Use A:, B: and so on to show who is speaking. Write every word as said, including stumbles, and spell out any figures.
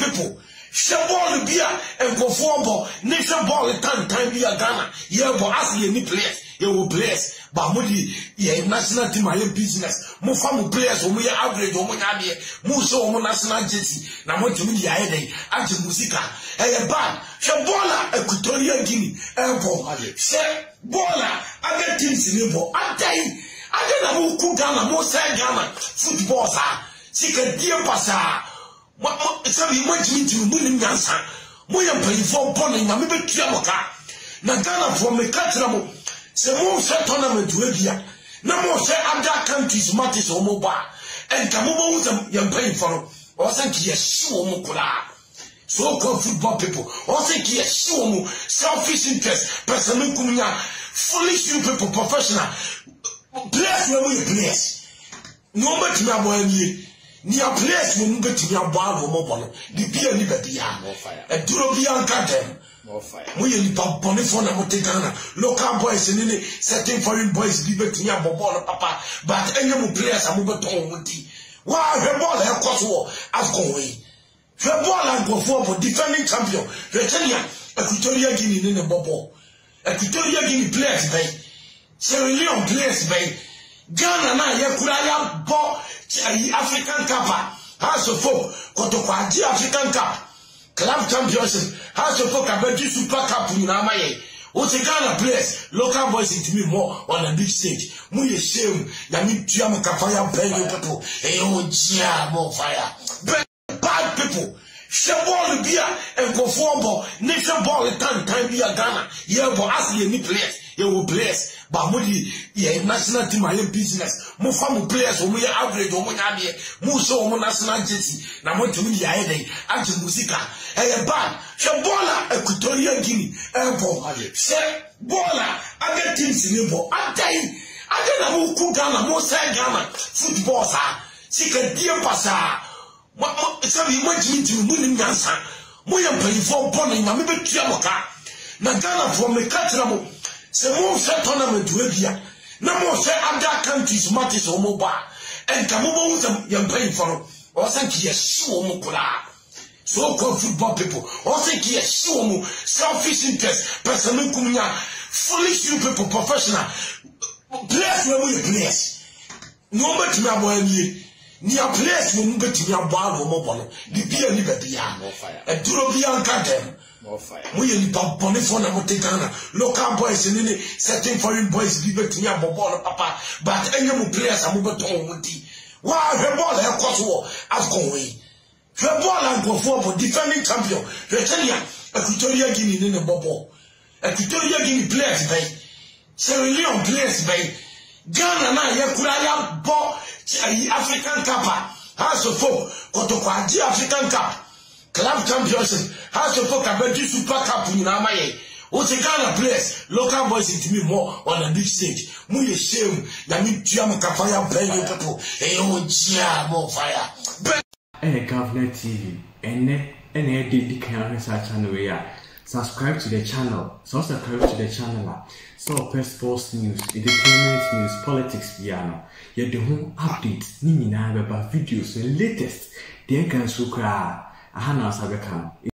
A: people. She ball beer and go for nation ball time time be a Ghana. Yeah, but as you need players, you will players. But Moody, yeah, national team, my business. More family players, who we average, or Monabia, more so on national agency. Now, what you mean, the idea, Anti Musica, a bad. She baller, Equatorial Guinea, airport. She baller, other teams in the ball. I tell you, I don't know who Ghana, more say Ghana, football, sir. She can dear passer. Some imagine to winning answer. Moya pay for bonning, and maybe Tiamoka. Nagana from the Catramo. Say more set tournament to Libya. No more say other countries matters or mobile. And Kamubo was a young paying for. Or think he is sure Mukula. So called football people. Or think he is sure selfish interest. Personal Kumia. Foolish you people professional. Bless where we bless. No matter my boy. Near place when you get to your bar or mobile, the beer liberty, a Durobian garden, more fire. We in Bonifona Motegana, local boys and any certain foreign boys liberty, mobile, papa, but any more players are moving to Muti. Why, her ball, her cross war, I've gone away. Her ball, I go for defending champion, Virginia, Equatorial Guinea in the bubble. Equatorial Guinea players, bay. Sierra Leone players, bay. Ghana, na Yakuraya, bo. African Cup, House of Folk, Kotokwaji African Cup, Club Championship, House of Folk, Abeji Super Cup in Namaye. What's a Ghana players, local boys into me more on a big stage. Muye shame, Yami Tiamaka fire, pay people, hey, oh, yeah, more fire. Bad people. She ball beer and go for ball, nation ball time, time be a Ghana. Yeah, but as you need players, you will players. But Moody, yeah, national team, my business. More family players, who we average, or Monabia, more so on national agency. Now, what to me, the idea, Anti Musica, a bad. She baller, Equatorial Guinea, airport. She baller, other teams in the ball. I tell you, I don't know who Ghana, more say Ghana, football, sir. She can dear passer. Some imagine to winning answer. Moya pay for bonning, and maybe Tiamoka. Nagana from the Catramo. Say more set tournament to Libya. No more say other countries matters or mobile. And Kamubo was a young paying for. Or think he is sure Mukula. So called football people. Or think he is sure selfish interest. Personal Kumia. Foolish you people professional. Players where we place. No matter my boy. Near place when you get to your bar or mobile, the beer liberty, a Durobian garden, more fire. We in Bonifona Motegana, local boys and any certain foreign boys liberty, mobile, papa, but any more players are moving to Muti. Why, her ball, her cross war, I've gone away. Her ball, I go for defending champion, Virginia, Equatorial Guinea in the bubble. Equatorial Guinea players, bay. Sierra Leone players, bay. Ghana, na Yakuraya, bo. African Cup, House of Folk, Kotokwaji African Cup, Club Championship, House of Folk, Abeji Super Cup in Namaye. What's a Ghana players, local boys into me more on a big stage. Muye shame, Yami Tiamaka fire, pay people, hey, oh, yeah, more fire.
B: Hey, Governor T V, and and I did the camera channel where subscribe to the channel, so subscribe to the channel. So, press sports news, entertainment news, politics, piano. You're the home updates, Nini na about videos, the latest. The can so cry. I have no